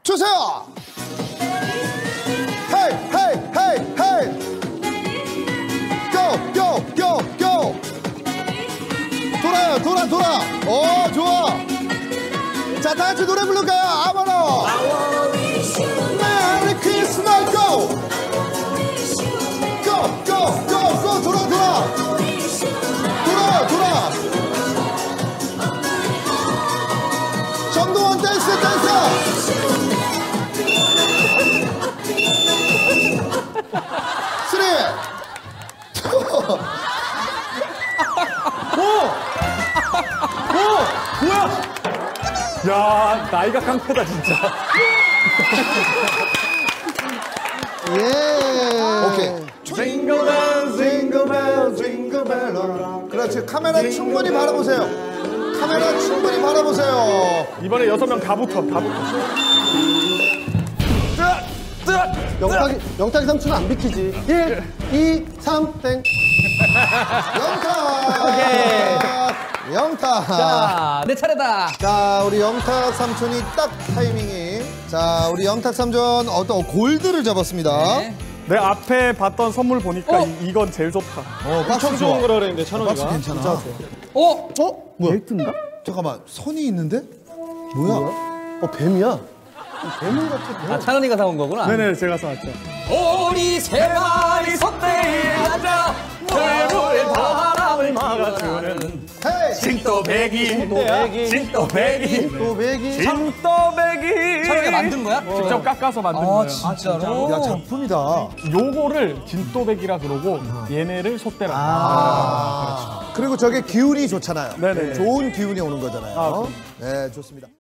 주세요. 헤이 헤이 헤이 헤이. 고. 돌아요 돌아. 오 좋아. 자 다같이 노래 부를까요? 아마노. 메리 크리스마스 고. 돌아. 정동원 댄스. 쓰리. 오! 뭐야? 야, 나이가 깡패다, 진짜. 예. 오케이. 징글벨. 그렇지. 카메라 충분히 바라보세요. 이번에 6명 다 붙어. 영탁이 삼촌은 안 비키지. 1, 2, 3, 땡. 영탁. 자, 내 차례다. 자, 우리 영탁 삼촌이 딱 타이밍이. 자, 우리 영탁 삼촌 어떤 골드를 잡았습니다. 네. 내 앞에 봤던 선물 보니까 이건 제일 좋다. 박수 좋아. 거라 그랬는데 찬원이가. 박수 괜찮아. 뭐야? 데이트인가? 잠깐만, 선이 있는데? 뭐야? 뱀이야. 아, 찬원이가 사온 거구나. 네네, 제가 사왔죠. 오리 세 마리 솥대에 앉아 털물 바람을 막아주는 헤이! 진또배기. 찬원이가 만든 거야? 직접 깎아서 만든 아, 거예요. 진짜로? 야, 작품이다. 요거를 진또배기라 그러고 얘네를 솥대라. 그리고 저게 기운이 좋잖아요. 네네. 좋은 기운이 오는 거잖아요. 네, 좋습니다.